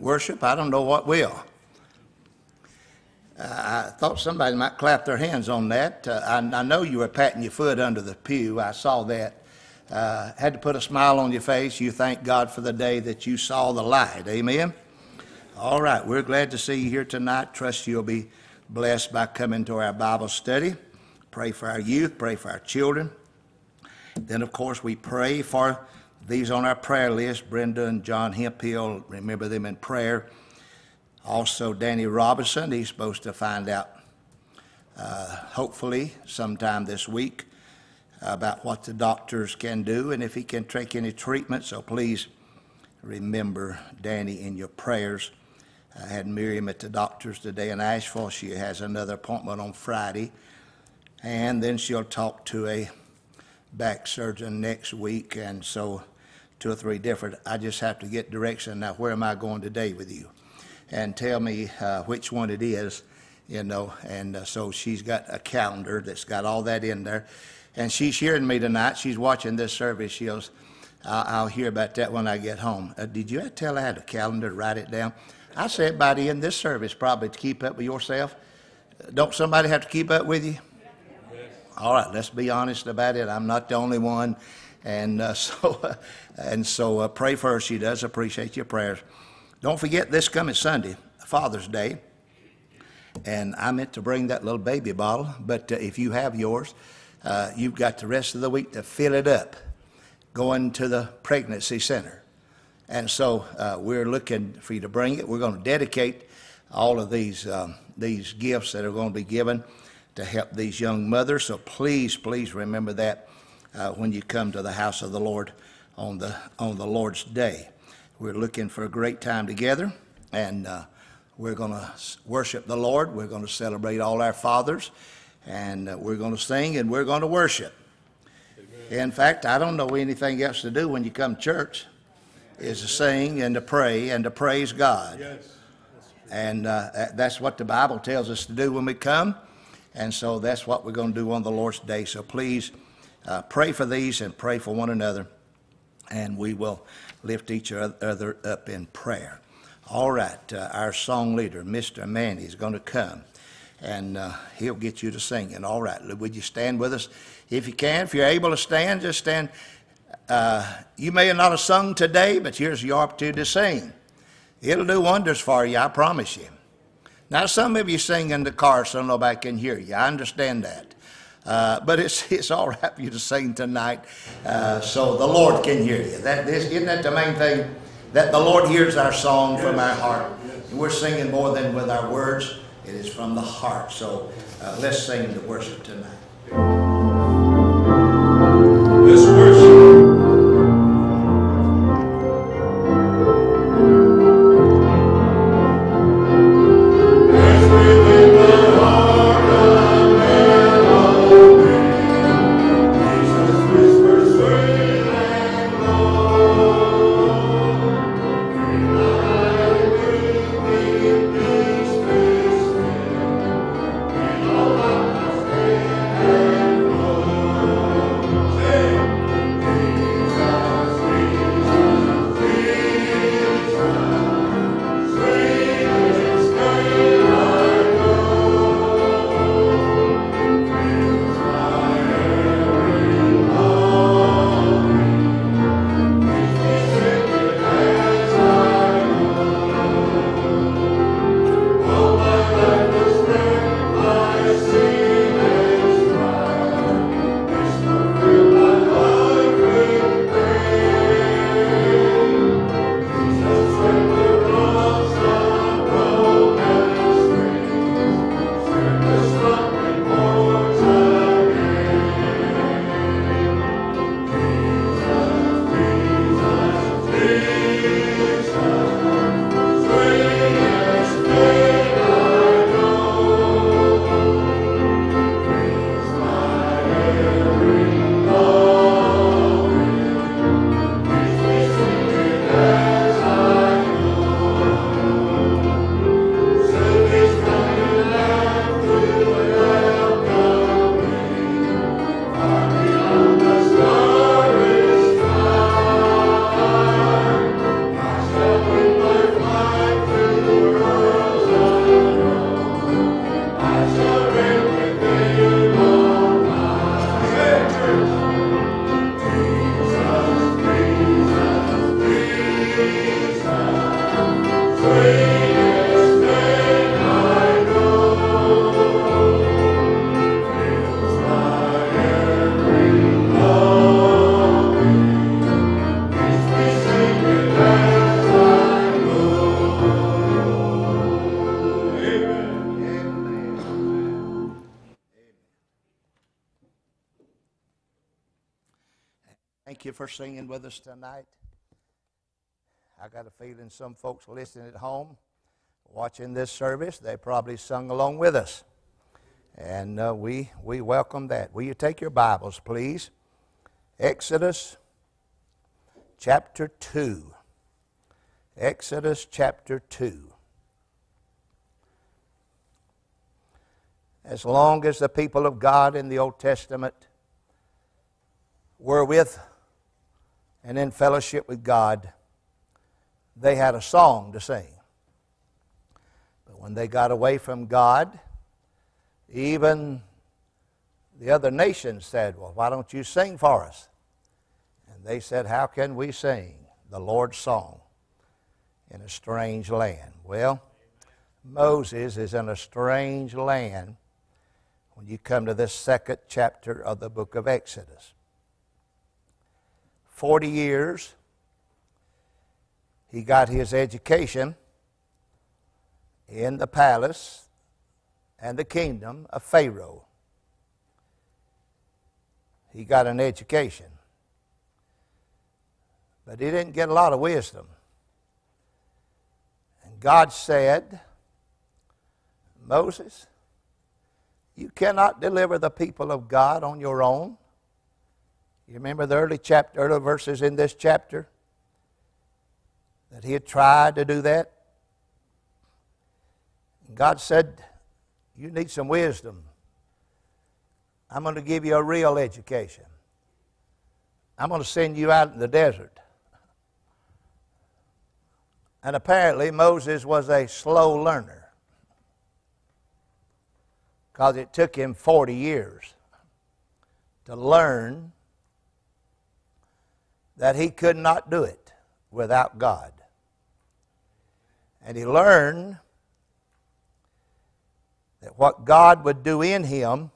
worship, I don't know what will. I thought somebody might clap their hands on that. I know you were patting your foot under the pew. I saw that. Had to put a smile on your face. You thank God for the day that you saw the light. Amen? All right, we're glad to see you here tonight. Trust you'll be blessed by coming to our Bible study. Pray for our youth, pray for our children. Then, of course, we pray for these on our prayer list, Brenda and John Hemphill. Remember them in prayer. Also, Danny Robinson, he's supposed to find out, hopefully, sometime this week about what the doctors can do and if he can take any treatment. So please remember Danny in your prayers. I had Miriam at the doctor's today in Asheville. She has another appointment on Friday. And then she'll talk to a back surgeon next week. And so 2 or 3 different, I just have to get direction. Now, where am I going today with you? And tell me which one it is, you know. And so she's got a calendar that's got all that in there. And she's hearing me tonight. She's watching this service. She goes, I'll hear about that when I get home. Did you tell her I had a calendar to write it down? I said by the end of this service, probably to keep up with yourself. Don't somebody have to keep up with you? Yes. All right, let's be honest about it. I'm not the only one. And so pray for her. She does appreciate your prayers. Don't forget this coming Sunday, Father's Day. And I meant to bring that little baby bottle, but if you have yours, you've got the rest of the week to fill it up, going to the pregnancy center. And so we're looking for you to bring it. We're going to dedicate all of these gifts that are going to be given to help these young mothers. So please, please remember that when you come to the house of the Lord on the Lord's Day. We're looking for a great time together, and we're going to worship the Lord. We're going to celebrate all our fathers, and we're going to sing, and we're going to worship. Amen. In fact, I don't know anything else to do when you come to church is to sing and to pray and to praise God. Yes. And that's what the Bible tells us to do when we come, and so that's what we're going to do on the Lord's Day. So please pray for these and pray for one another, and we will lift each other up in prayer. All right, our song leader, Mr. Manny, is going to come, and he'll get you to singing. All right, would you stand with us? If you can, if you're able to stand, just stand. You may not have sung today, but here's your opportunity to sing. It'll do wonders for you, I promise you. Now, some of you sing in the car so nobody can hear you. I understand that. But it's all right for you to sing tonight so the Lord can hear you. Isn't that the main thing? That the Lord hears our song from our heart. And we're singing more than with our words. It is from the heart. So let's sing the worship tonight. Let's worship. thank you for singing with us tonight. I got a feeling some folks listening at home, watching this service, they probably sung along with us. And we welcome that. Will you take your Bibles, please? Exodus chapter 2. Exodus chapter 2. As long as the people of God in the Old Testament were with and in fellowship with God, they had a song to sing. But when they got away from God, even the other nations said, well, why don't you sing for us? And they said, how can we sing the Lord's song in a strange land? Well, Moses is in a strange land when you come to this second chapter of the book of Exodus. 40 years he got his education in the palace and the kingdom of Pharaoh. He got an education, but he didn't get a lot of wisdom. And God said, Moses, you cannot deliver the people of God on your own. You remember the early verses in this chapter? That he had tried to do that. And God said, you need some wisdom. I'm going to give you a real education. I'm going to send you out in the desert. And apparently Moses was a slow learner, because it took him 40 years to learn that he could not do it without God. And he learned that what God would do in him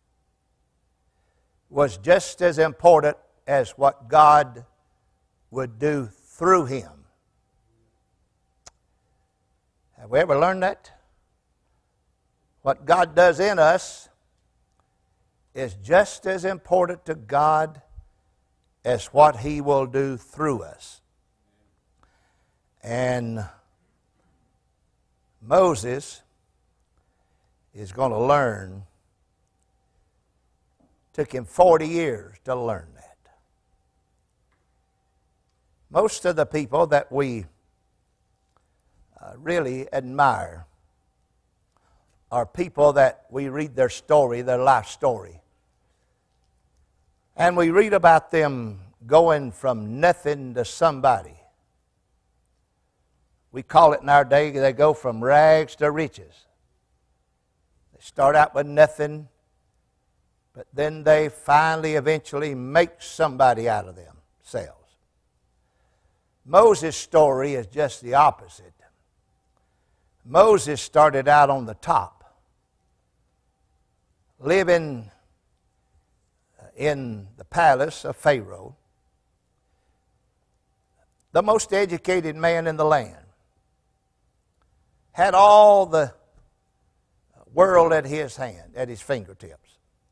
was just as important as what God would do through him. Have we ever learned that? What God does in us is just as important to God as what He will do through us. And Moses is going to learn. Took him 40 years to learn that. Most of the people that we really admire are people that we read their story, their life story. And we read about them going from nothing to somebody. We call it in our day, they go from rags to riches. They start out with nothing, but then they finally, eventually make somebody out of themselves. Moses' story is just the opposite. Moses started out on the top, living in the palace of Pharaoh, the most educated man in the land, had all the world at his hand, at his fingertips.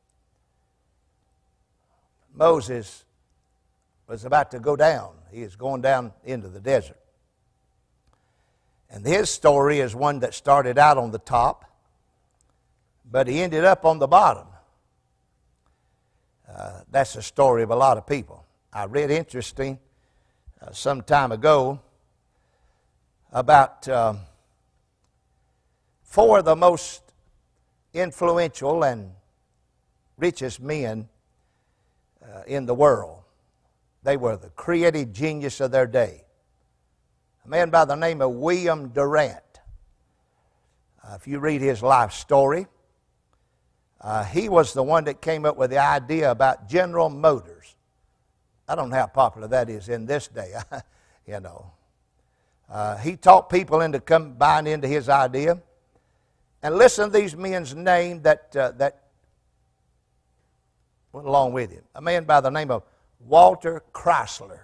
Moses was about to go down. He is going down into the desert. And his story is one that started out on the top, but he ended up on the bottom. That's the story of a lot of people. I read interesting some time ago about four of the most influential and richest men in the world. They were the creative genius of their day. A man by the name of William Durant. If you read his life story, he was the one that came up with the idea about General Motors. I don't know how popular that is in this day, you know. He taught people into buying into his idea. And listen to these men's names that went along with him. A man by the name of Walter Chrysler,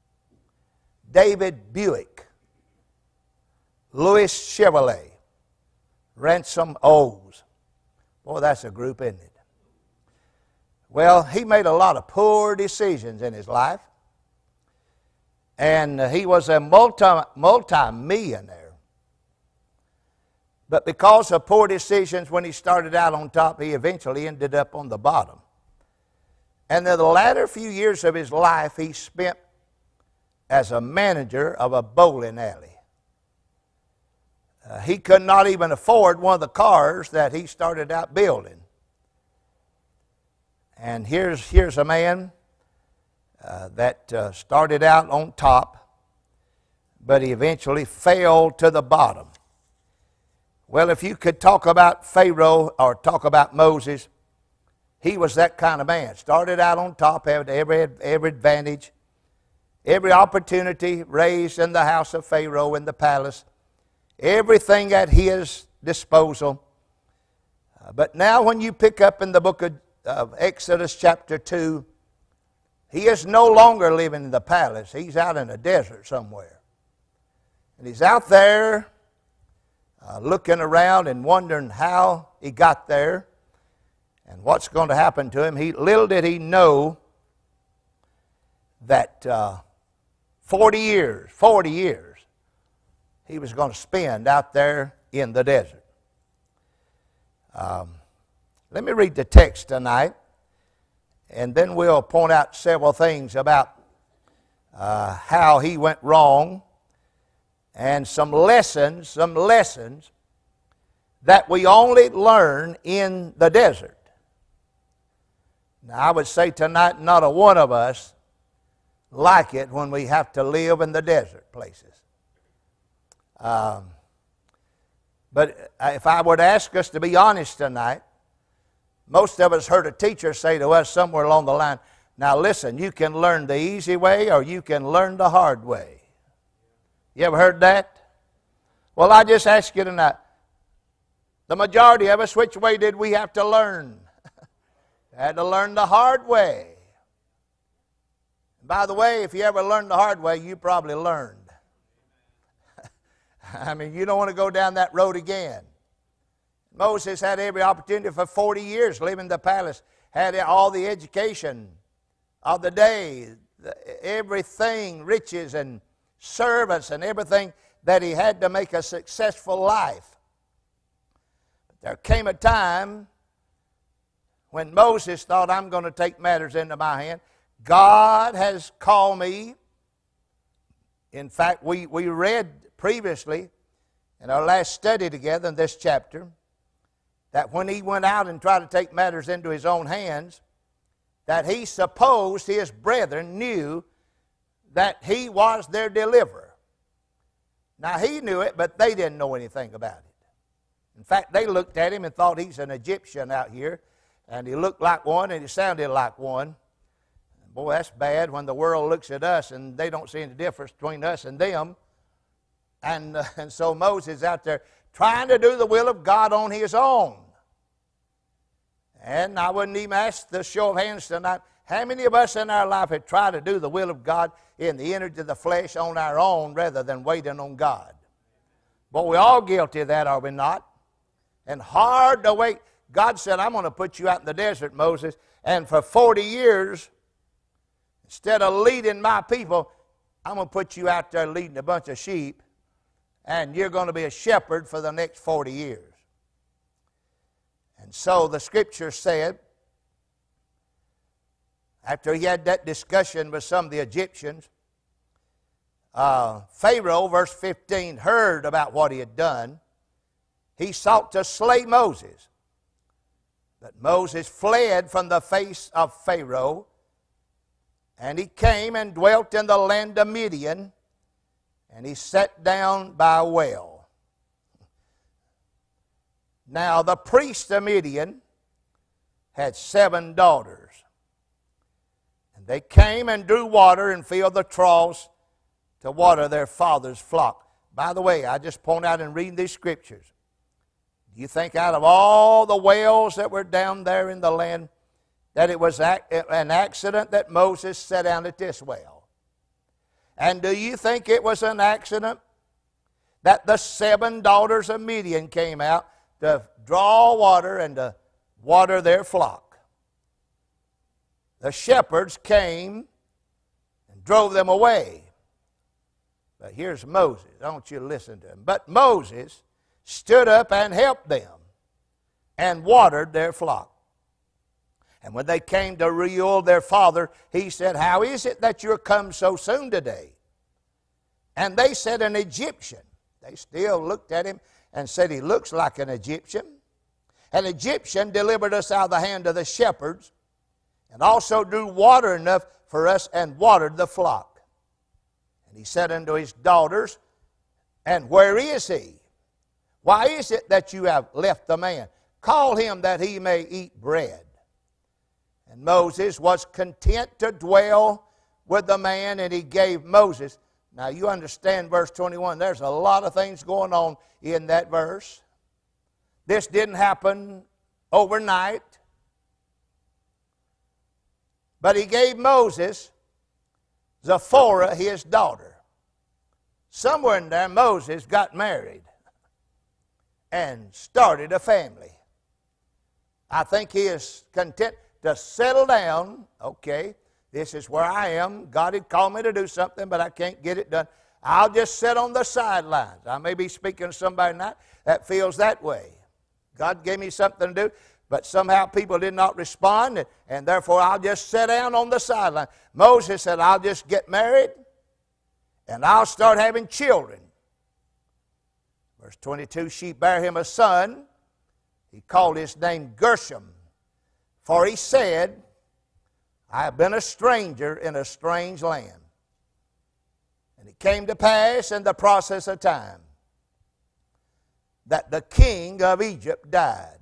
David Buick, Louis Chevrolet, Ransom Owens. Boy, that's a group, isn't it? Well, he made a lot of poor decisions in his life. And he was a multi-millionaire. But because of poor decisions when he started out on top, he eventually ended up on the bottom. And in the latter few years of his life, he spent as a manager of a bowling alley. He could not even afford one of the cars that he started out building. And here's a man that started out on top, but he eventually fell to the bottom. Well, if you could talk about Pharaoh or talk about Moses, he was that kind of man. Started out on top, had every advantage, every opportunity raised in the house of Pharaoh in the palace, everything at his disposal. But now when you pick up in the book of Exodus chapter 2, he is no longer living in the palace. He's out in the desert somewhere. And he's out there looking around and wondering how he got there and what's going to happen to him. Little did he know that 40 years, he was going to spend out there in the desert. Let me read the text tonight, and then we'll point out several things about how he went wrong and some lessons that we only learn in the desert. Now, I would say tonight, not a one of us like it when we have to live in the desert places. But if I were to ask us to be honest tonight, most of us heard a teacher say to us somewhere along the line, now listen, you can learn the easy way or you can learn the hard way. You ever heard that? Well, I just ask you tonight, the majority of us, which way did we have to learn? Had to learn the hard way. By the way, if you ever learned the hard way, you probably learned. I mean, you don't want to go down that road again. Moses had every opportunity for 40 years living in the palace, had all the education of the day, everything, riches and servants and everything that he had to make a successful life. But there came a time when Moses thought, I'm going to take matters into my hand. God has called me. In fact, we read previously in our last study together in this chapter that when he went out and tried to take matters into his own hands, that he supposed his brethren knew that he was their deliverer. Now, he knew it, but they didn't know anything about it. In fact, they looked at him and thought he's an Egyptian out here, and he looked like one and he sounded like one. Boy, that's bad when the world looks at us and they don't see any difference between us and them. And so Moses is out there trying to do the will of God on his own. And I wouldn't even ask the show of hands tonight, how many of us in our life have tried to do the will of God in the energy of the flesh on our own rather than waiting on God? But we're all guilty of that, are we not? And hard to wait. God said, I'm going to put you out in the desert, Moses, and for 40 years, instead of leading my people, I'm going to put you out there leading a bunch of sheep, and you're going to be a shepherd for the next 40 years. And so the Scripture said, after he had that discussion with some of the Egyptians, Pharaoh, verse 15, heard about what he had done. He sought to slay Moses. But Moses fled from the face of Pharaoh, and he came and dwelt in the land of Midian, and he sat down by a well. Now the priest of Midian had 7 daughters, and they came and drew water and filled the troughs to water their father's flock. By the way, I just point out in reading these scriptures, do you think out of all the wells that were down there in the land that it was an accident that Moses sat down at this well? And do you think it was an accident that the 7 daughters of Midian came out to draw water and to water their flock? The shepherds came and drove them away. But here's Moses. I want you to listen to him. But Moses stood up and helped them and watered their flock. And when they came to Reuel, their father, he said, "How is it that you're come so soon today?" And they said, "An Egyptian." They still looked at him and said, "He looks like an Egyptian." An Egyptian delivered us out of the hand of the shepherds, and also drew water enough for us and watered the flock. And he said unto his daughters, "And where is he? Why is it that you have left the man? Call him that he may eat bread." And Moses was content to dwell with the man, and he gave Moses. Now you understand verse 21. There's a lot of things going on in that verse. This didn't happen overnight. But he gave Moses Zipporah, his daughter. Somewhere in there, Moses got married and started a family. I think he is content to settle down. Okay, this is where I am. God had called me to do something, but I can't get it done. I'll just sit on the sidelines. I may be speaking to somebody tonight that feels that way. God gave me something to do, but somehow people did not respond, and therefore I'll just sit down on the sideline. Moses said, "I'll just get married, and I'll start having children." Verse 22, she bare him a son. He called his name Gershom, for he said, "I have been a stranger in a strange land." And it came to pass in the process of time that the king of Egypt died.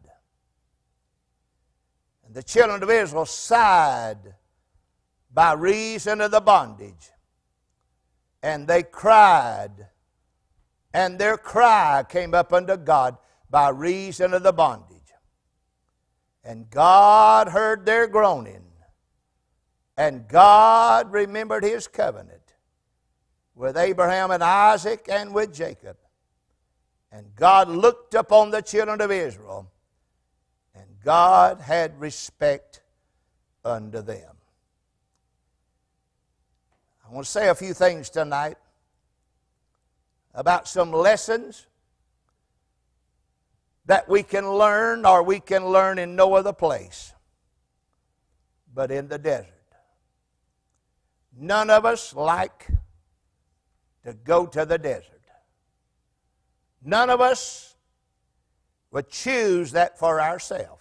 And the children of Israel sighed by reason of the bondage. And they cried, and their cry came up unto God by reason of the bondage. And God heard their groaning, and God remembered his covenant with Abraham and Isaac and with Jacob. And God looked upon the children of Israel, and God had respect unto them. I want to say a few things tonight about some lessons that we can learn, or we can learn in no other place but in the desert. None of us like to go to the desert. None of us would choose that for ourselves.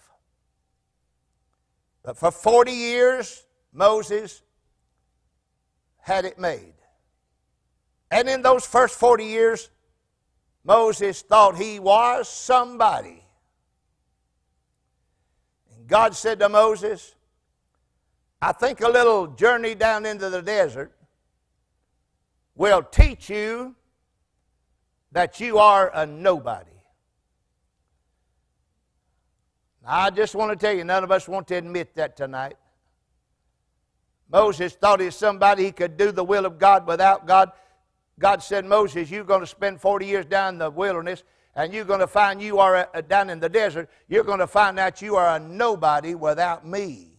But for 40 years, Moses had it made. And in those first 40 years, Moses thought he was somebody. And God said to Moses, "I think a little journey down into the desert will teach you that you are a nobody." Now, I just want to tell you, none of us want to admit that tonight. Moses thought he was somebody. He could do the will of God without God. God said, "Moses, you're going to spend 40 years down in the wilderness, and you're going to find you are down in the desert. You're going to find out you are a nobody without me."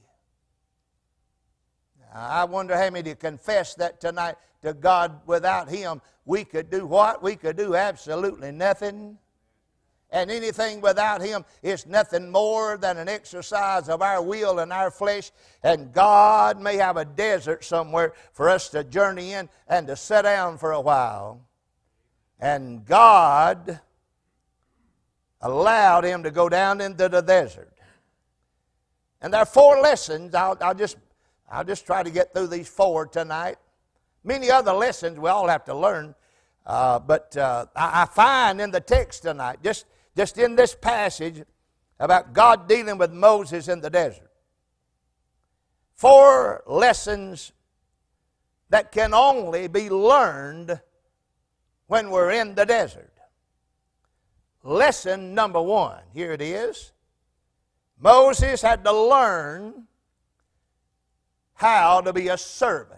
Now, I wonder how many confess that tonight to God. Without him, we could do what? We could do absolutely nothing. And anything without him is nothing more than an exercise of our will and our flesh. And God may have a desert somewhere for us to journey in and to sit down for a while. And God allowed him to go down into the desert. And there are 4 lessons. I'll just try to get through these 4 tonight. Many other lessons we all have to learn. But I find in the text tonight, just in this passage about God dealing with Moses in the desert, 4 lessons that can only be learned when we're in the desert. Lesson number 1, here it is. Moses had to learn how to be a servant.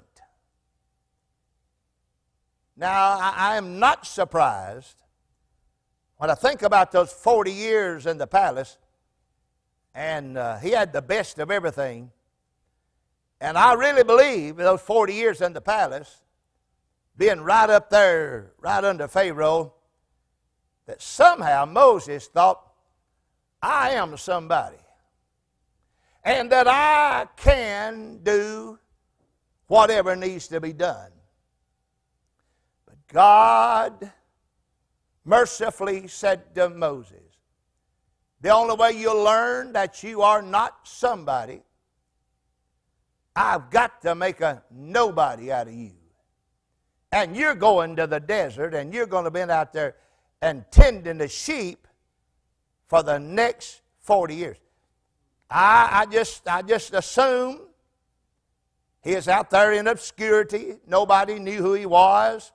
Now, I am not surprised when I think about those 40 years in the palace, and he had the best of everything. And I really believe those 40 years in the palace, being right up there, right under Pharaoh, that somehow Moses thought, I am somebody, and that I can do whatever needs to be done. But God mercifully said to Moses, the only way you'll learn that you are not somebody, I've got to make a nobody out of you. And you're going to the desert, and you're going to be out there and tending the sheep for the next 40 years. I just assume he is out there in obscurity. Nobody knew who he was.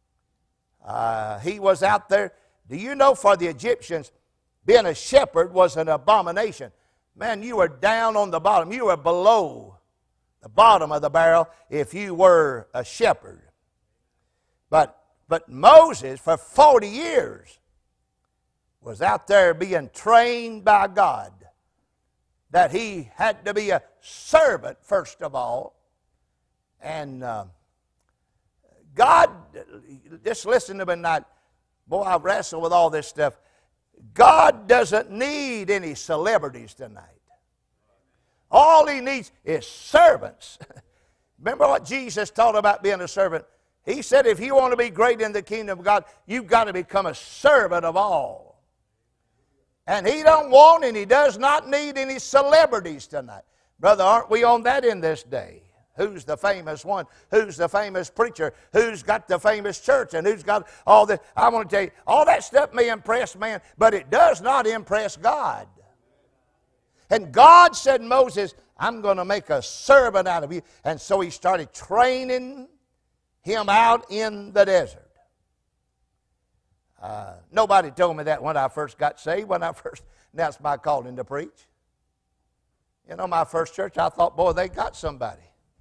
He was out there. Do you know, for the Egyptians, being a shepherd was an abomination. Man, you were down on the bottom. You were below the bottom of the barrel if you were a shepherd. But Moses, for 40 years, was out there being trained by God that he had to be a servant, first of all. And God, just listen to me tonight. Boy, I wrestle with all this stuff. God doesn't need any celebrities tonight. All he needs is servants. Remember what Jesus taught about being a servant? He said if you want to be great in the kingdom of God, you've got to become a servant of all. And he don't want and he does not need any celebrities tonight. Brother, aren't we on that in this day? Who's the famous one? Who's the famous preacher? Who's got the famous church? And who's got all this? I want to tell you, all that stuff may impress man, but it does not impress God. And God said, Moses, I'm going to make a servant out of you. And so he started training him out in the desert. Nobody told me that when I first got saved, when I first announced my calling to preach. You know, my first church, I thought, boy, they got somebody.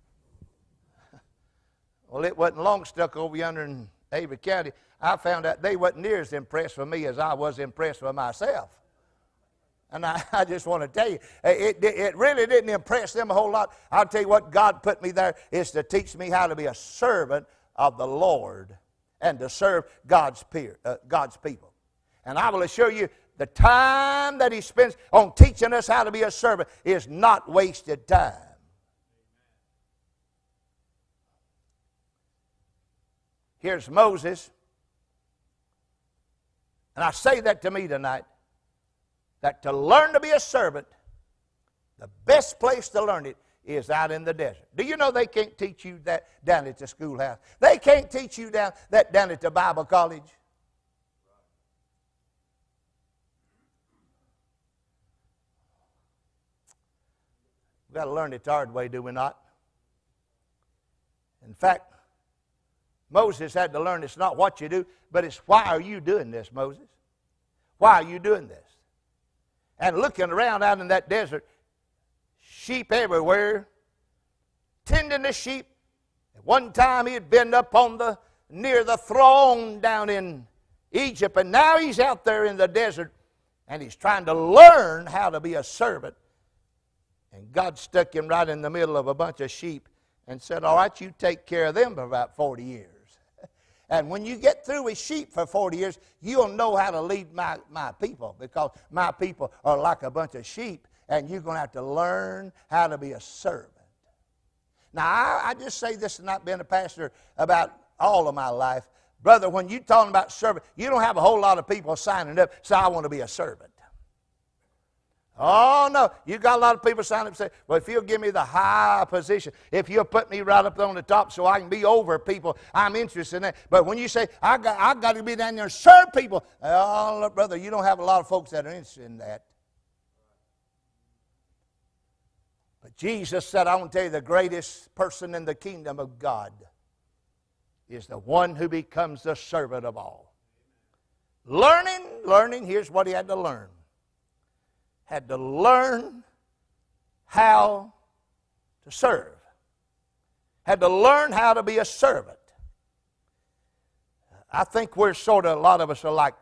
Well, it wasn't long stuck over yonder in Avery County. I found out they wasn't near as impressed with me as I was impressed with myself. And I just want to tell you, it really didn't impress them a whole lot. I'll tell you what, God put me there is to teach me how to be a servant of the Lord and to serve God's people. And I will assure you, the time that he spends on teaching us how to be a servant is not wasted time. Here's Moses. And I say that to me tonight, that to learn to be a servant, the best place to learn it is out in the desert. Do you know they can't teach you that down at the schoolhouse? They can't teach you down at the Bible college. We've got to learn it the hard way, do we not? In fact, Moses had to learn it's not what you do, but it's why are you doing this, Moses? Why are you doing this? And looking around out in that desert, sheep everywhere, tending the sheep. At one time he had been up on near the throne down in Egypt, and now he's out there in the desert, and he's trying to learn how to be a servant. And God stuck him right in the middle of a bunch of sheep and said, all right, you take care of them for about 40 years. And when you get through with sheep for 40 years, you'll know how to lead my people, because my people are like a bunch of sheep, and you're going to have to learn how to be a servant. Now, I just say this, and not being a pastor about all of my life. Brother, when you're talking about servant, you don't have a whole lot of people signing up, say, I want to be a servant. Oh, no. You got a lot of people signing up and say, well, if you'll give me the high position, if you'll put me right up on the top so I can be over people, I'm interested in that. But when you say, I got to be down there and serve people, oh, look, brother, you don't have a lot of folks that are interested in that. But Jesus said, I want to tell you, the greatest person in the kingdom of God is the one who becomes the servant of all. Learning, here's what he had to learn. Had to learn how to serve. Had to learn how to be a servant. I think we're sort of, a lot of us are like,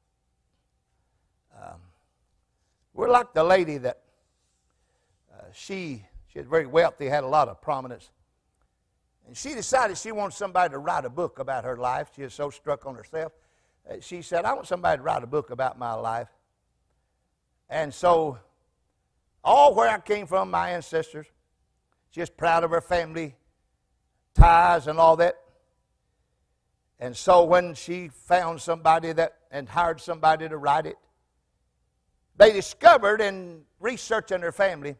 we're like the lady that she was very wealthy, had a lot of prominence. And she decided she wanted somebody to write a book about her life. She was so struck on herself. She said, I want somebody to write a book about my life. And so, all where I came from, my ancestors, just proud of her family ties and all that. And so when she found somebody and hired somebody to write it, they discovered in researching her family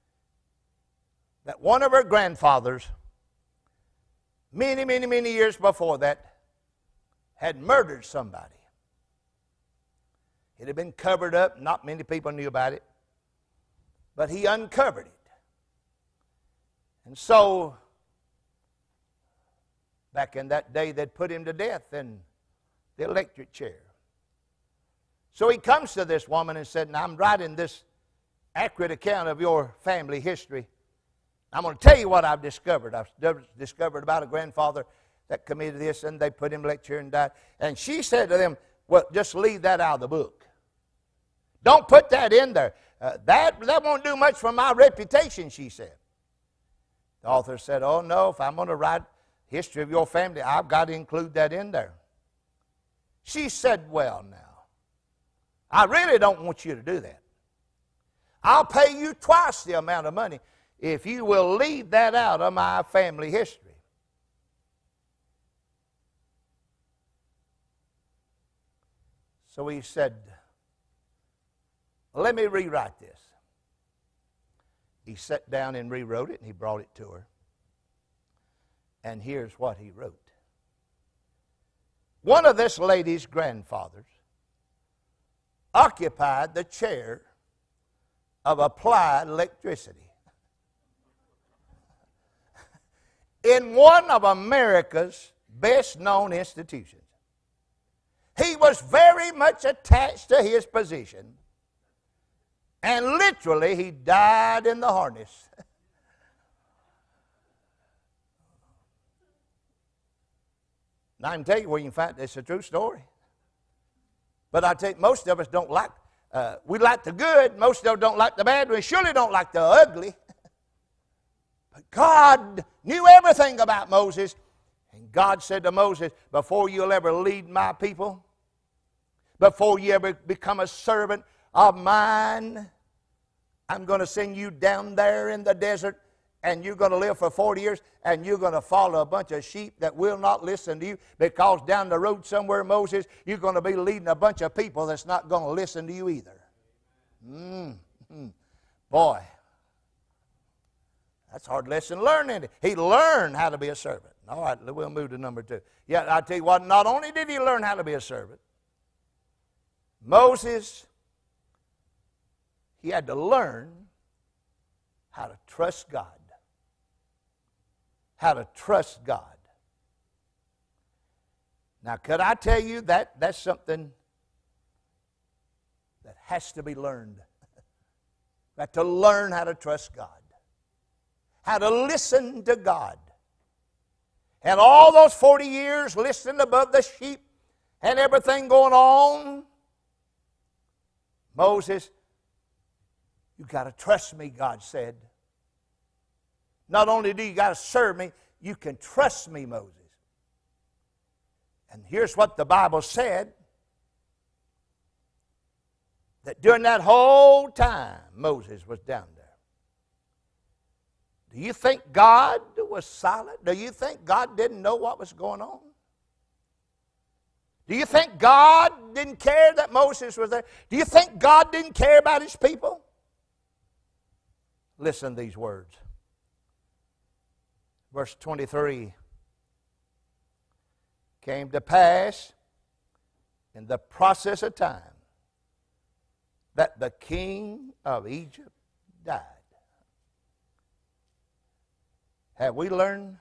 that one of her grandfathers, many, many, many years before that, had murdered somebody. It had been covered up. Not many people knew about it. But he uncovered it. And so, back in that day, they'd put him to death in the electric chair. So he comes to this woman and said, now I'm writing this accurate account of your family history. I'm going to tell you what I've discovered. I've discovered about a grandfather that committed this, and they put him in the electric chair and died. And she said to them, well, just leave that out of the book. Don't put that in there. That won't do much for my reputation, she said. The author said, oh, no, if I'm going to write history of your family, I've got to include that in there. She said, well, now, I really don't want you to do that. I'll pay you twice the amount of money if you will leave that out of my family history. So he said, let me rewrite this. He sat down and rewrote it, and he brought it to her. And here's what he wrote. One of this lady's grandfathers occupied the chair of applied electricity in one of America's best-known institutions. He was very much attached to his position, and literally he died in the harness. Now I can tell you where you can find it. It's a true story. But I tell you, most of us don't like, we like the good, most of us don't like the bad, we surely don't like the ugly. But God knew everything about Moses, and God said to Moses, before you'll ever lead my people, before you ever become a servant of mine, I'm going to send you down there in the desert, and you're going to live for 40 years, and you're going to follow a bunch of sheep that will not listen to you, because down the road somewhere, Moses, you're going to be leading a bunch of people that's not going to listen to you either. Boy, that's a hard lesson to learn, isn't it? He learned how to be a servant. All right, we'll move to number 2. Yeah, I tell you what, not only did he learn how to be a servant, Moses, he had to learn how to trust God. How to trust God. Now, could I tell you that that's something that has to be learned? We have to learn how to trust God. How to listen to God. And all those 40 years listening above the sheep and everything going on, Moses, you got to trust me, God said. Not only do you got to serve me, you can trust me, Moses. And here's what the Bible said. That during that whole time, Moses was down there. Do you think God was silent? Do you think God didn't know what was going on? Do you think God didn't care that Moses was there? Do you think God didn't care about his people? Listen to these words. Verse 23. Came to pass in the process of time that the king of Egypt died. Have we learned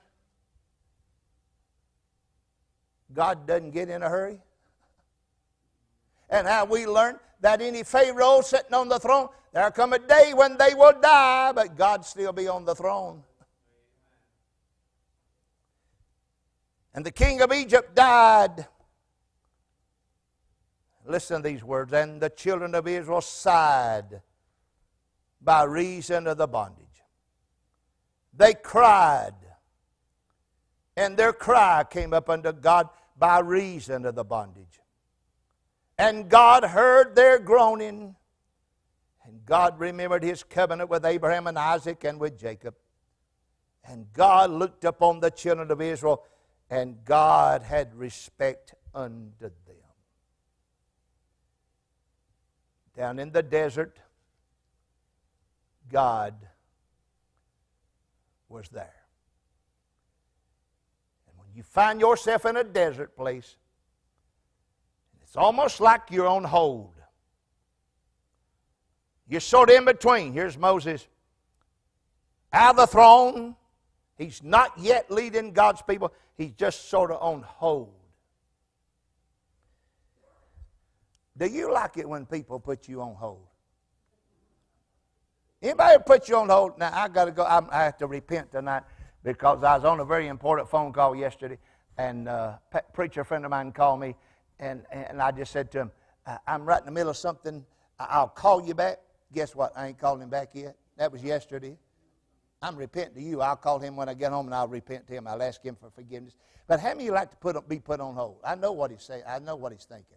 God doesn't get in a hurry? And have we learned that any Pharaoh sitting on the throne, there'll come a day when they will die, but God still be on the throne. And the king of Egypt died. Listen to these words. And the children of Israel sighed by reason of the bondage. They cried And their cry came up unto God by reason of the bondage. And God heard their groaning. And God remembered his covenant with Abraham and Isaac and with Jacob. And God looked upon the children of Israel, and God had respect unto them. Down in the desert, God was there. And when you find yourself in a desert place, it's almost like you're on hold. You're sort of in between. Here's Moses out of the throne. He's not yet leading God's people. He's just sort of on hold. Do you like it when people put you on hold? Anybody put you on hold? Now, I got to go. I have to repent tonight because I was on a very important phone call yesterday, and a preacher friend of mine called me, and I just said to him, I'm right in the middle of something. I'll call you back. Guess what? I ain't called him back yet. That was yesterday. I'm repenting to you. I'll call him when I get home, and I'll repent to him. I'll ask him for forgiveness. But how many of you like to be put on hold? I know what he's saying. I know what he's thinking.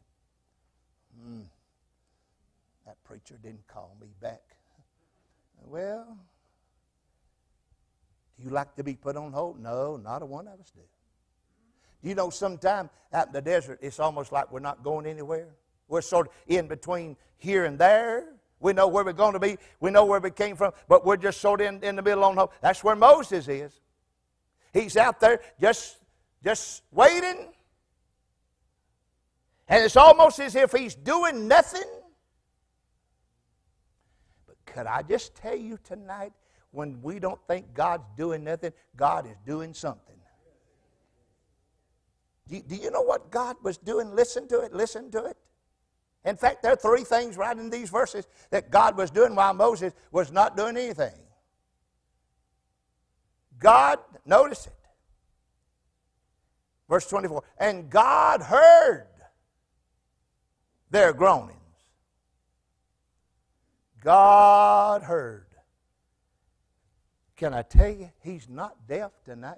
That preacher didn't call me back. Well, do you like to be put on hold? No, not a one of us do. You know, sometime out in the desert, it's almost like we're not going anywhere. We're sort of in between here and there. We know where we're going to be. We know where we came from, but we're just sort of in the middle on hold. That's where Moses is. He's out there just waiting. And it's almost as if he's doing nothing. But could I just tell you tonight, when we don't think God's doing nothing, God is doing something. Do you know what God was doing? Listen to it. Listen to it. In fact, there are three things right in these verses that God was doing while Moses was not doing anything. God, notice it. Verse 24, and God heard their groanings. God heard. Can I tell you, he's not deaf tonight.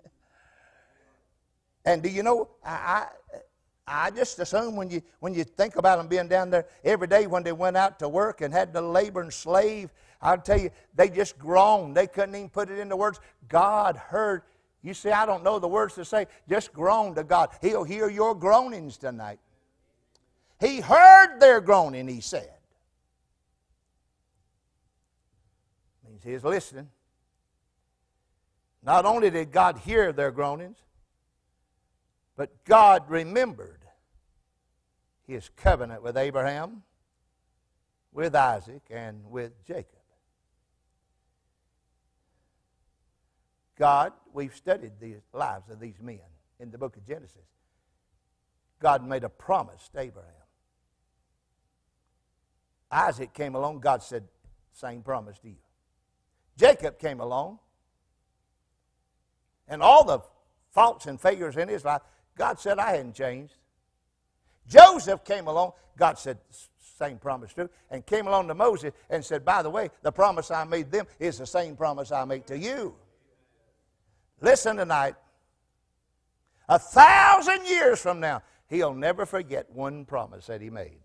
And do you know, I just assume when you think about them being down there every day when they went out to work and had to labor and slave, I'll tell you, they just groaned. They couldn't even put it into words. God heard. You see, I don't know the words to say. Just groan to God. He'll hear your groanings tonight. He heard their groaning, he said. Means he is listening. Not only did God hear their groanings, but God remembered his covenant with Abraham, with Isaac, and with Jacob. God, we've studied the lives of these men in the book of Genesis. God made a promise to Abraham. Isaac came along, God said, same promise to you. Jacob came along, and all the faults and failures in his life, God said, I hadn't changed. Joseph came along, God said, same promise too, and came along to Moses and said, by the way, the promise I made them is the same promise I make to you. Listen tonight, 1,000 years from now, he'll never forget one promise that he made.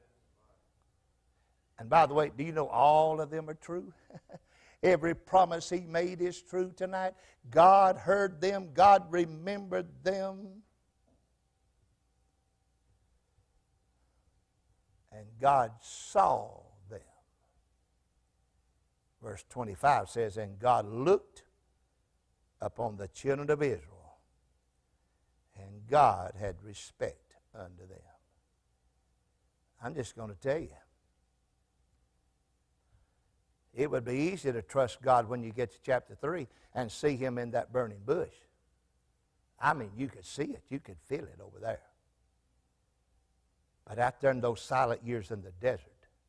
And by the way, do you know all of them are true? Every promise he made is true tonight. God heard them. God remembered them. And God saw them. Verse 25 says, and God looked upon the children of Israel, and God had respect unto them. I'm just going to tell you, it would be easy to trust God when you get to chapter 3 and see him in that burning bush. I mean, you could see it. You could feel it over there. But out there in those silent years in the desert,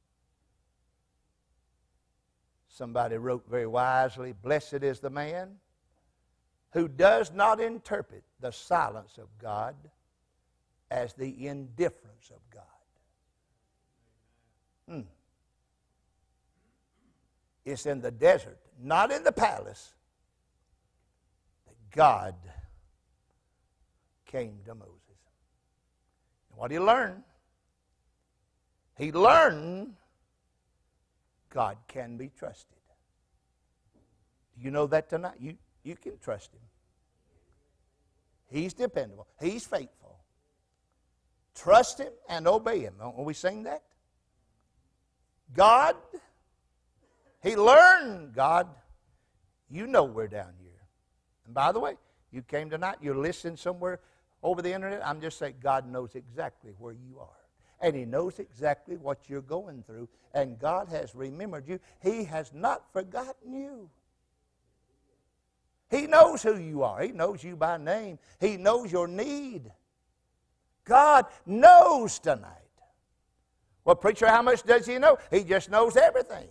somebody wrote very wisely, blessed is the man who does not interpret the silence of God as the indifference of God. It's in the desert, not in the palace, that God came to Moses. And what he learned God can be trusted. Do you know that tonight? You can trust him. He's dependable. He's faithful. Trust him and obey him. Don't we sing that? God, he learned, God, you know we're down here. And by the way, you came tonight, you're listening somewhere over the internet. I'm just saying God knows exactly where you are. And he knows exactly what you're going through. And God has remembered you. He has not forgotten you. He knows who you are. He knows you by name. He knows your need. God knows tonight. Well, preacher, how much does he know? He just knows everything.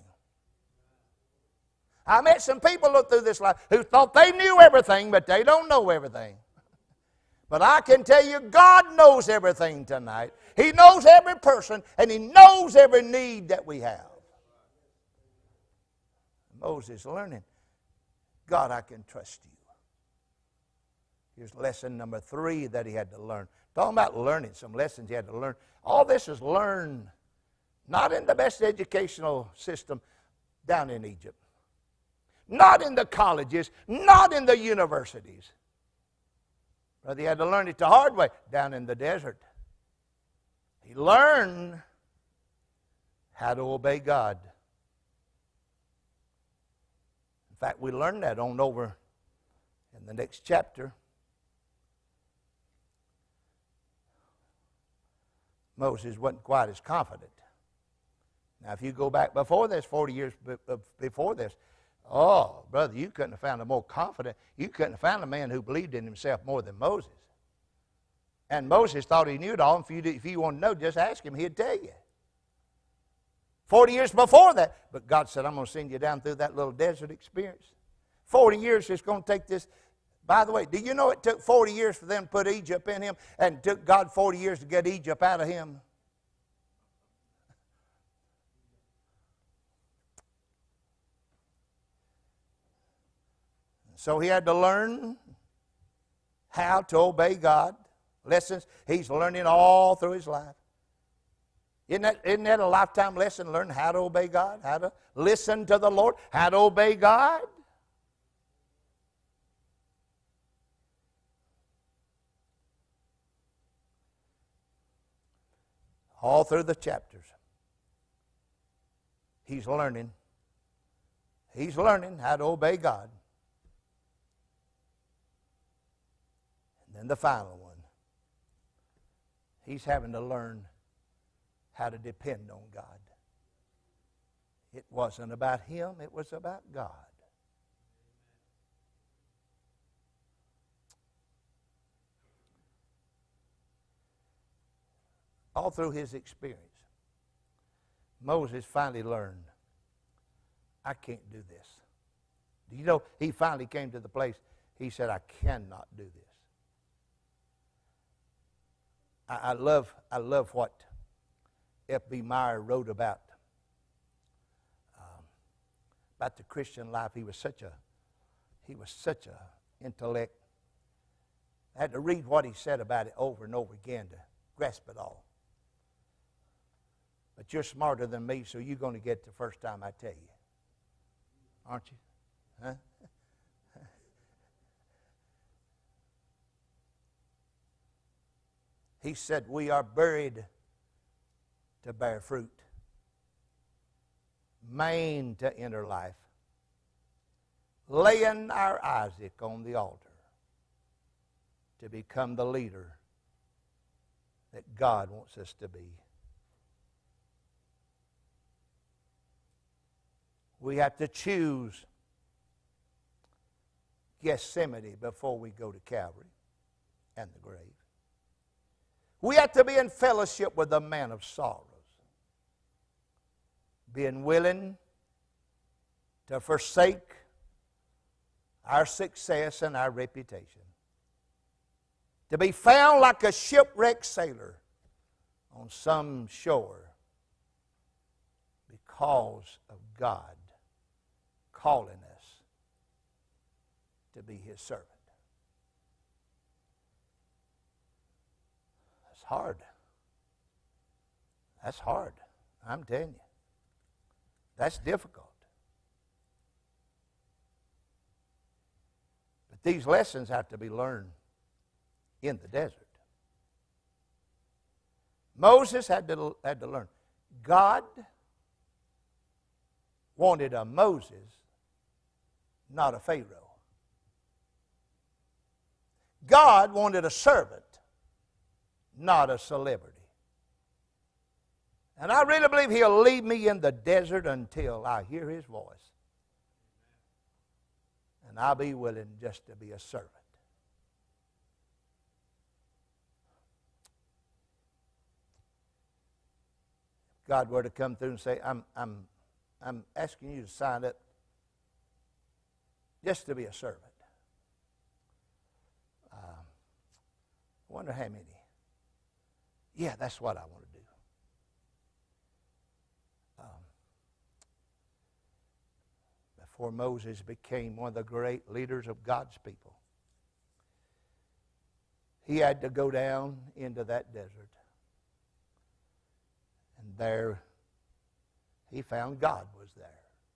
I met some people look through this life who thought they knew everything, but they don't know everything. But I can tell you, God knows everything tonight. He knows every person, and he knows every need that we have. Moses learning, God, I can trust you. Here's lesson number 3 that he had to learn. Talking about learning, some lessons he had to learn. All this is learned, not in the best educational system down in Egypt. Not in the colleges, not in the universities. But he had to learn it the hard way, down in the desert. He learned how to obey God. In fact, we learned that on over in the next chapter. Moses wasn't quite as confident. Now, if you go back before this, 40 years before this, oh, brother, you couldn't have found a more confident, you couldn't have found a man who believed in himself more than Moses. And Moses thought he knew it all. If you want to know, just ask him, he'd tell you. 40 years before that, but God said, I'm going to send you down through that little desert experience. 40 years it's going to take this. By the way, do you know it took 40 years for them to put Egypt in him, and it took God 40 years to get Egypt out of him? So he had to learn how to obey God. Lessons he's learning all through his life. Isn't that a lifetime lesson, learn how to obey God, how to listen to the Lord, how to obey God? All through the chapters, he's learning how to obey God. And then the final one, he's having to learn how to depend on God. It wasn't about him, it was about God. All through his experience, Moses finally learned, I can't do this. Do you know, he finally came to the place, he said, I cannot do this. I love what F.B. Meyer wrote about the Christian life. He was such a intellect. I had to read what he said about it over and over again to grasp it all. But you're smarter than me, so you're going to get it the first time I tell you. Aren't you? Huh? He said, we are buried to bear fruit, maimed to enter life, laying our Isaac on the altar to become the leader that God wants us to be. We have to choose Gethsemane before we go to Calvary and the grave. We have to be in fellowship with the man of sorrows, being willing to forsake our success and our reputation, to be found like a shipwrecked sailor on some shore because of God calling us to be his servant. hard. That's hard. I'm telling you. That's difficult. But these lessons have to be learned in the desert. Moses had to learn. God wanted a Moses, not a Pharaoh. God wanted a servant, not a celebrity. And I really believe He'll leave me in the desert until I hear His voice. And I'll be willing just to be a servant. If God were to come through and say, I'm asking you to sign up just to be a servant. I wonder how many. Yeah, that's what I want to do. Before Moses became one of the great leaders of God's people, he had to go down into that desert. And there he found God was there.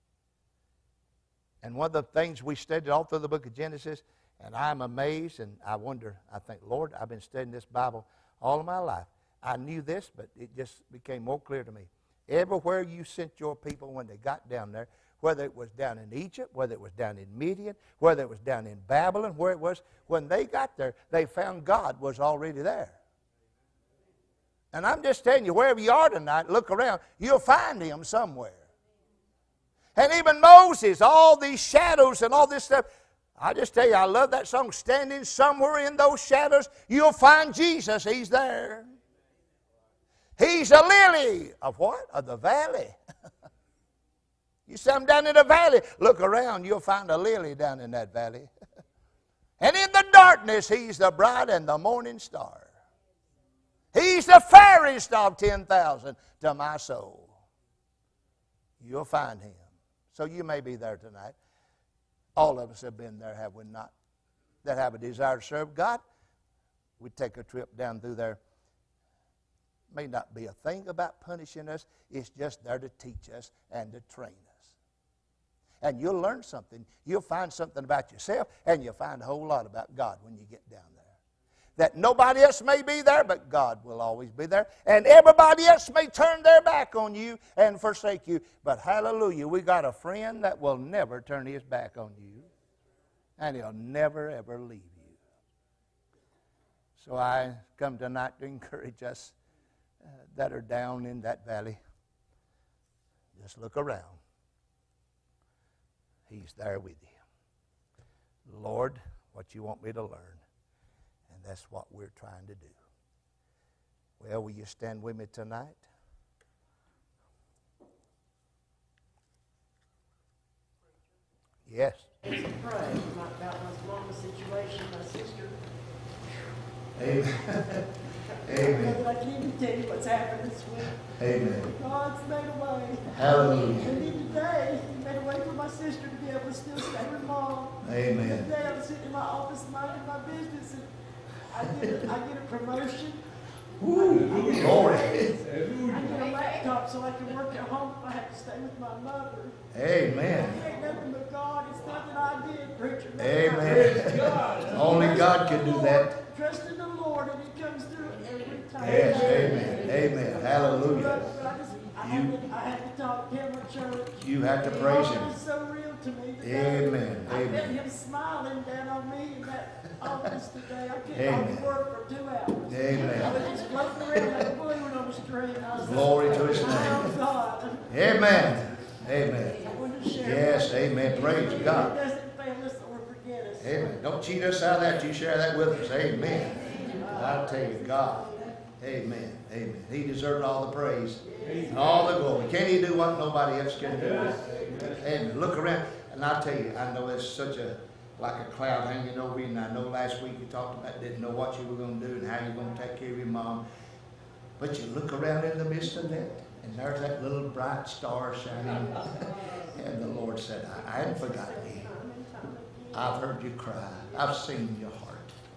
And one of the things we studied all through the book of Genesis, and I'm amazed, and I wonder, I think, Lord, I've been studying this Bible all of my life. I knew this, but it just became more clear to me. Everywhere you sent your people when they got down there, whether it was down in Egypt, whether it was down in Midian, whether it was down in Babylon, where it was, when they got there, they found God was already there. And I'm just telling you, wherever you are tonight, look around, you'll find Him somewhere. And even Moses, all these shadows and all this stuff, I just tell you, I love that song, standing somewhere in those shadows, you'll find Jesus. He's there. He's a lily of what? Of the valley. You see him down in the valley, look around, you'll find a lily down in that valley. And in the darkness, He's the bright and the morning star. He's the fairest of 10,000 to my soul. You'll find Him. So you may be there tonight. All of us have been there, have we not? That have a desire to serve God. We take a trip down through there. May not be a thing about punishing us. It's just there to teach us and to train us. And you'll learn something. You'll find something about yourself, and you'll find a whole lot about God when you get down there. That nobody else may be there, but God will always be there. And everybody else may turn their back on you and forsake you. But hallelujah, we got a friend that will never turn his back on you. And He'll never, ever leave you. So I come tonight to encourage us that are down in that valley. Just look around. He's there with you. Lord, what you want me to learn. And that's what we're trying to do. Well, will you stand with me tonight? Yes. Pray about my mama's situation, my sister. Amen. Amen. I can't even tell you what's happened this week. Amen. God's made a way. Hallelujah. And even today, He made a way for my sister to be able to still stay with Mom. Amen. And today I'm sitting in my office minding my business, and I get a promotion. Glory. I get a laptop so I can work at home if I have to stay with my mother. Amen. It ain't nothing but God. It's nothing I did, preacher. Amen. Only God can do that. Trust in the Lord, and He comes through every time. Yes, amen. Amen. Hallelujah. I had to talk to Him at church. You have to praise Him. It's so real to me Amen. today. I felt Amen. Him smiling down on me in that office today. I couldn't Amen. hardly work for 2 hours. I Amen. was just floating around like a balloon on the string. I was Glory like, to His name. oh, God. Amen. Amen. I wanted to share Yes, that. amen. Praise God. He doesn't fail us or forget us. Amen. Don't cheat us out of that. You share that with us. Amen. I tell you, God. Amen. Amen. He deserves all the praise and all the glory. Can He do what nobody else can do? Amen. Look around. And I tell you, I know it's such a, like a cloud hanging over you. And I know last week you talked about, didn't know what you were going to do and how you're going to take care of your mom. But you look around in the midst of that, and there's that little bright star shining. And the Lord said, I hadn't forgotten you. I've heard you cry. I've seen your heart.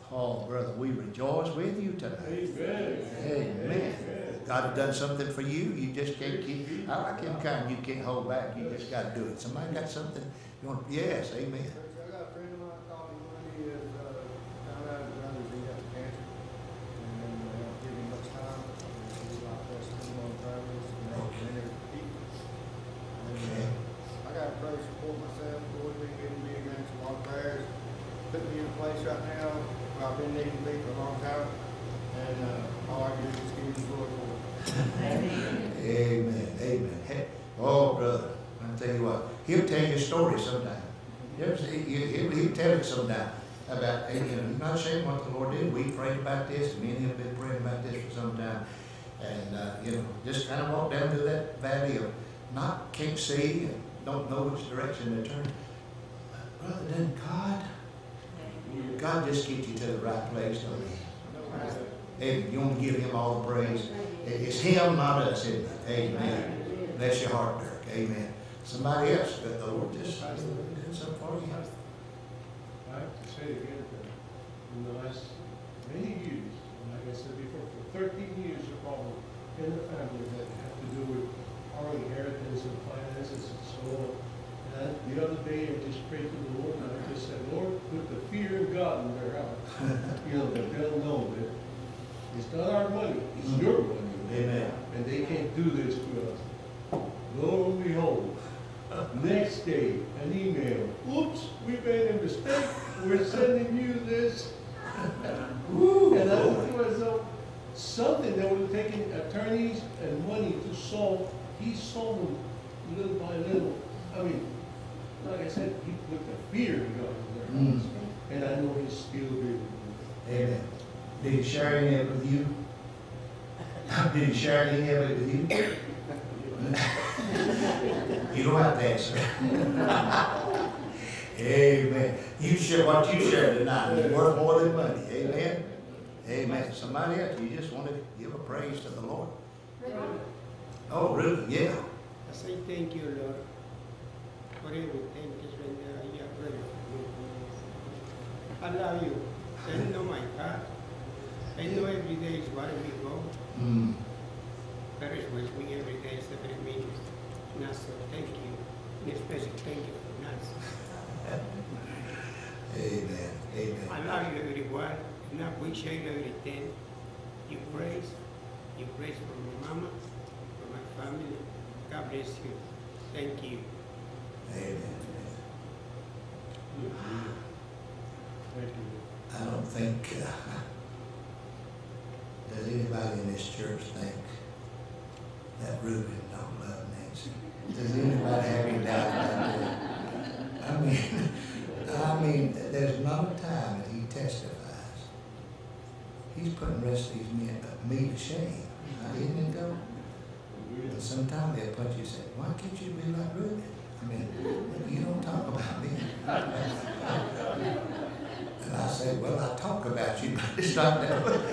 Oh, brother, we rejoice with you tonight. Amen. God has done something for you. You just can't keep. I like him kind. You can't hold back. You just got to do it. Somebody got something you want? Yes, amen. I got a friend of mine called me one day, found out his brother's he got cancer, and they don't give him much time. He's like this, on travels, and they people. Okay. I got to pray support myself. Lord, been giving me against a lot of prayers. Put me in a place right now where I've been needing to be for a long time, and all I can do is give you glory for it. Amen. Amen. Hey, oh, brother, I'll tell you what. He'll tell you a story sometime. He'll tell you sometime about, I'm not saying what the Lord did. We prayed about this. Me and him have been praying about this for some time. And, just kind of walk down through that valley of can't see and don't know which direction to turn. Brother, doesn't God just gets you to the right place, don't he? Amen. You want to give him all the praise. It's him, not us, isn't it? Amen. Bless your heart, Dirk. Amen. Somebody else, but the Lord just did something for you. I have to say again that in the last many years, like I said before, for 13 years, the problem in the family that have to do with our inheritance and finances and so on. And the other day, I just prayed to the Lord, and I just said, Lord, put the fear of God in their heart. That they'll know that it's not our money, it's your money. Amen. And they can't do this to us. Lo and behold, next day, an email. Oops, we made a mistake. We're sending you this. And I thought to myself, something that would have taken attorneys and money to solve, he solved them little by little. I mean, like I said, he put the fear of God in their hearts. And I know he's still big. Amen. Did he share any of it with you? Did he share any of it with you? You don't have to answer. Amen. You share what you share tonight is worth more than money. Amen. Amen. Somebody else, you just want to give a praise to the Lord. Oh, really? Yeah. I say thank you, Lord, for everything that's been you have done for me. I love you. I know my God. I know every day is where we go. God is with me every day, 7 minutes. And I say thank you. And especially thank you for us. Amen. Amen. I love you, everyone. And I appreciate everything. You praise for my mama, for my family. God bless you. Thank you. Amen. Thank you. I don't think, does anybody in this church think that Reuben don't love Nancy? Does anybody have any doubt about that? I mean, there's not a time that he testifies. He's putting the rest of these me to shame. Isn't it though? And sometimes they'll punch you and say, why can't you be like Reuben? I mean, you don't talk about me. And I say, well, I talk about you, but it's not that way.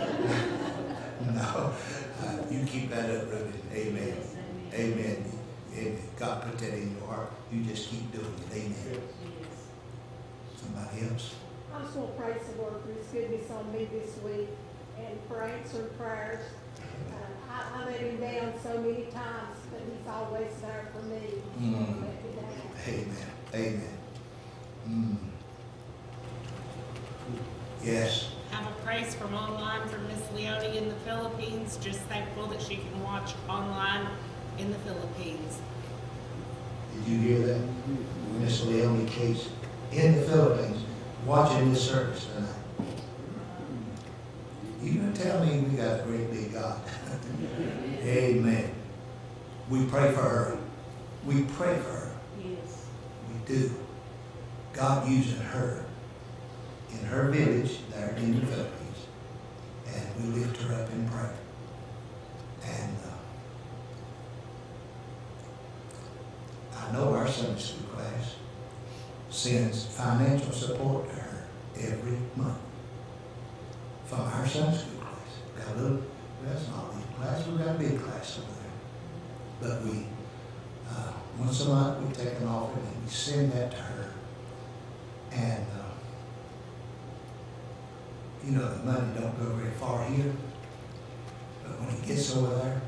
No, you keep that up, Reuben. Amen. Amen. Amen. God put that in your heart. You just keep doing it. Amen. Somebody else. I just want to praise the Lord for his goodness on me this week and for answering prayers. I let him down so many times, but he's always there for me. Never let me down. Amen. Amen. Yes. Have a praise from online from Miss Leone in the Philippines. Just thankful that she can watch online in the Philippines. Did you hear that? Miss Leone Case in the Philippines watching this service tonight. You can tell me we got a great big God. Amen. We pray for her. We pray for her. Yes. We do. God using her in her village there in the Philippines. And we lift her up in prayer. And I know our Sunday school class sends financial support to her every month from our Sunday school class. Got a little, that's not a little class, we've got a big class over there. But we, once a month, we take an offering and we send that to her. And you know, the money don't go very far here, but when it gets over there,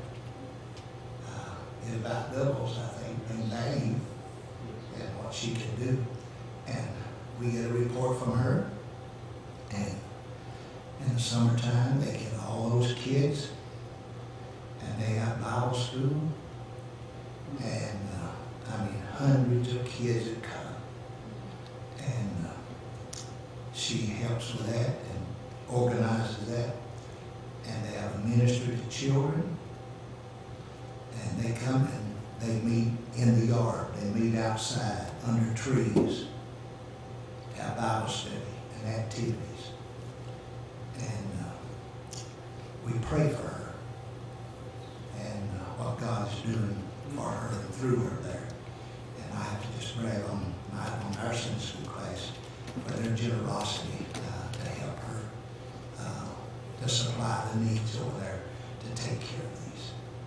it about doubles, I think, in value and what she can do. And we get a report from her, and in the summertime, they get all those kids, and they have Bible school, and I mean, hundreds of kids that come. And she helps with that and organizes that. And they have a ministry to children. And they come and they meet in the yard. They meet outside under trees, have Bible study and activities. And we pray for her and what God is doing for her and through her there. And I have to just brag on our Sunday school class for their generosity to help her to supply the needs over there to take care of these.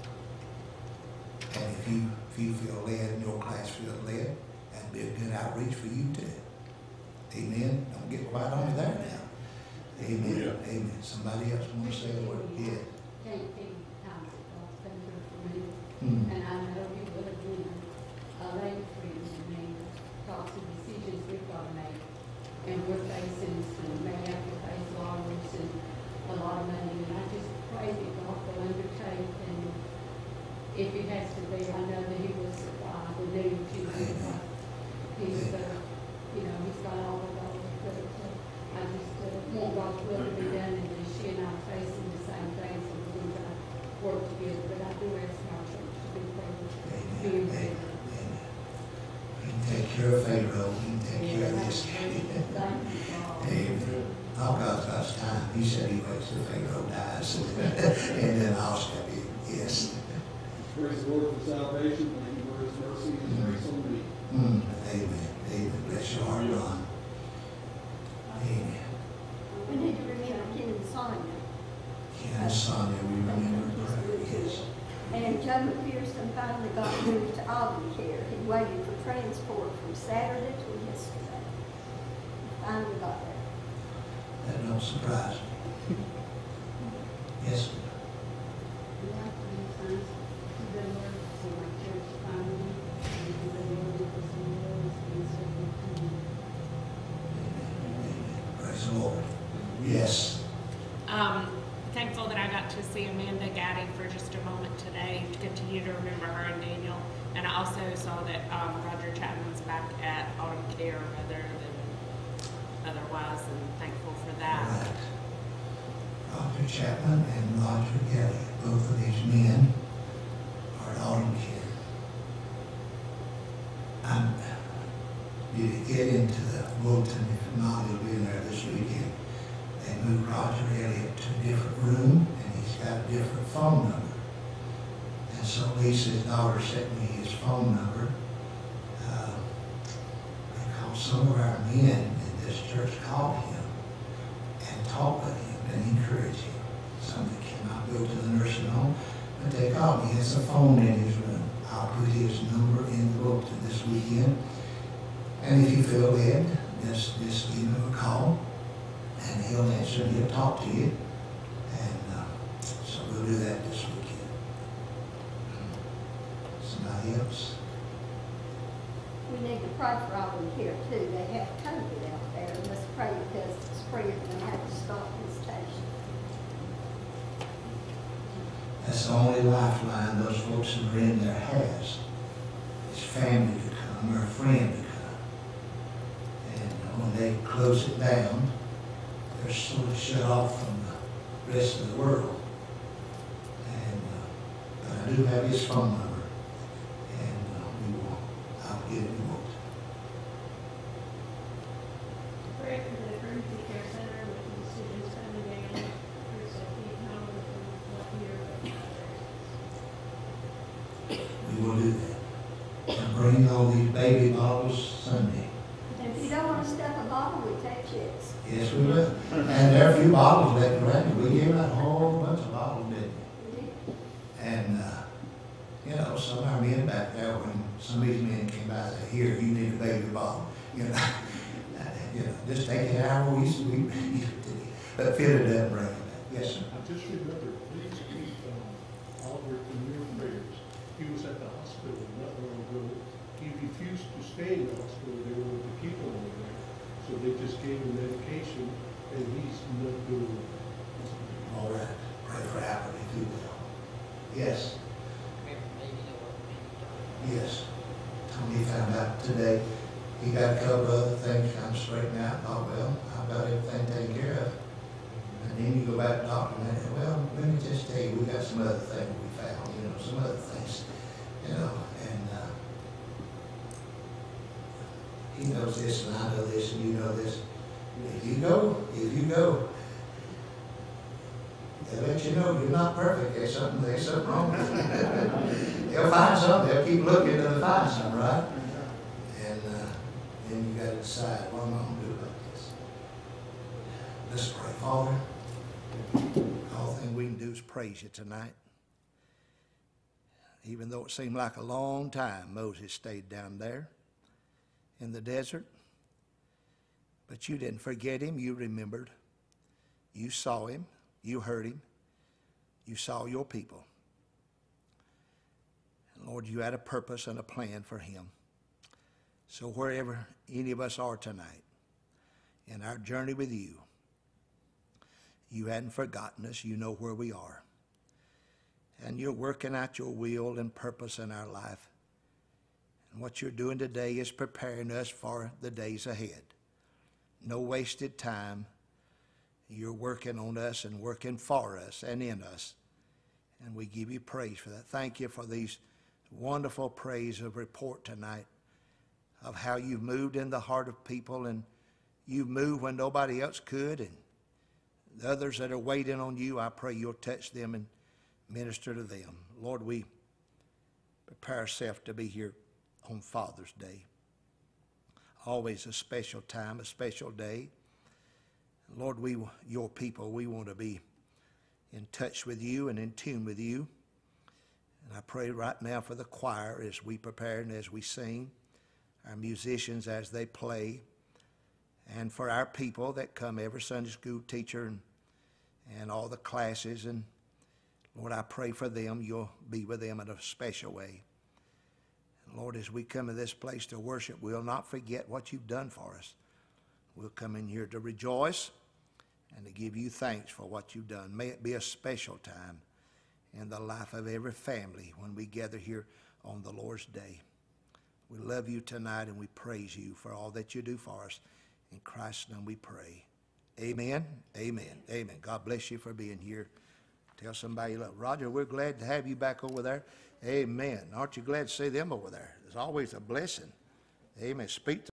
And if you feel led, and your class feels led, that'd be a good outreach for you too. Amen. Don't get quiet on me there now. Amen. Yeah. Amen. Somebody else want to say a word? Yeah. Can't take time to God's been good for me. Hmm. And I know you will again. Lady friends and me talk to decisions we've got to make. And we're facing some, may have to face lawsuits and a lot of money. And I just pray that God will undertake, and if it has to be, I know that He will supply the need to do. He's, you know, He's got all the dollars, but I just want God's will to be done, and that she and I are facing the same things, and we're going to work together. But I do ask our church to be praying, being Amen. better. Amen. We can take care of Pharaoh. We can take care of this. Thank you, God. Amen. All God's time. He said He waits till Pharaoh dies, and then I'll step in. Yes. Praise the Lord for salvation. Thank you for His mercy and His grace on me. Amen. Amen. Bless your heart, Ron. Amen. We need to remember Ken and Sonia. Ken and Sonia, we remember prayer. Yes. And Joe McPherson finally got moved to Auburn Care. He waited for transport from Saturday till yesterday. Finally got there. That don't surprise me. Yes, ma'am. Yeah, sometimes the Lord for my church family, and the Lord for some of those things that we can. Amen. Praise the Lord. Yes. Thankful that I got to see Amanda Gaddy for just a moment today to continue to remember her and Daniel. And I also saw that Roger Chapman's back at Autumn Care rather than otherwise, and thankful for All that. right. Roger Chapman and Roger Gelly, both of these men are at Autumn Care. You get into the bulletin, if not, he'll be in there this weekend. They moved Roger Elliott to a different room, and he's got a different phone number. And so Lisa's daughter sent me his phone number, because some of our men in this church called him and talked with him and encouraged him. Some that cannot go to the nursing home, but they called me. He has a phone in his room. I'll put his number in the bulletin this weekend. And if you feel led, just give him a call, and he'll answer and he'll talk to you. And so we'll do that this weekend. Somebody else? We need to pray for Auburn Care too. They have COVID out there. Let's pray because it's spreading and have to stop visitation. That's the only lifeline those folks who are in there has. Is family to come or a friend to come. And when they close it down, they're sort of shut off from the rest of the world. And but I do have his phone number, and I'll get it booked. Pray for the Emergency Care Center with the decisions coming down. There's a few numbers from what We will do that. And bring all these baby bottles Sunday. And if you don't want to stuff a bottle, we take chicks. Yes, we will. And there are a few bottles left around. We gave out a whole bunch of bottles, didn't we? And, you know, some of our men back there, when some of these men came by and said, here, you need a baby bottle. You know, just take it out. We give it to you. But Philip doesn't bring it back. Yes, sir. I just remembered, please keep Albert in your prayers. He was at the hospital not long ago. He refused to stay in the hospital. They wanted to keep him over there. So they just gave him medication, and he's not doing it. All right. Pray for Albert if you will. Yes. Yes. Tony found out today he got a couple of other things kind of straightened out. Thought, well, I got everything taken care of. And then you go back to the doctor and say, well, let me just tell you, we got some other things we found, some other things, and he knows this and I know this and you know this. If you go, they'll let you know you're not perfect. There's something wrong with you. They'll find something. They'll keep looking until they find something, right? And then you got to decide, what am I going to do about this? Let's pray. Father, all thing we can do is praise you tonight. Even though it seemed like a long time, Moses stayed down there in the desert. But you didn't forget him. You remembered. You saw him. You heard him. You saw your people. And Lord, you had a purpose and a plan for him. So wherever any of us are tonight, in our journey with you, you hadn't forgotten us. You know where we are. And you're working out your will and purpose in our life. And what you're doing today is preparing us for the days ahead. No wasted time. You're working on us and working for us and in us. And we give you praise for that. Thank you for these wonderful praise of report tonight of how you've moved in the heart of people, and you've moved when nobody else could. And the others that are waiting on you, I pray you'll touch them and minister to them. Lord, we prepare ourselves to be here on Father's Day. Always a special time, a special day. Lord, we, your people, we want to be in touch with you and in tune with you. And I pray right now for the choir as we prepare and as we sing, our musicians as they play, and for our people that come, every Sunday school teacher and all the classes. And Lord, I pray for them. You'll be with them in a special way. And Lord, as we come to this place to worship, we'll not forget what you've done for us. We'll come in here to rejoice and to give you thanks for what you've done. May it be a special time in the life of every family when we gather here on the Lord's Day. We love you tonight and we praise you for all that you do for us. In Christ's name we pray. Amen, amen, amen. God bless you for being here. Tell somebody you love. Roger, we're glad to have you back over there. Amen. Aren't you glad to see them over there? It's always a blessing. Amen. Speak to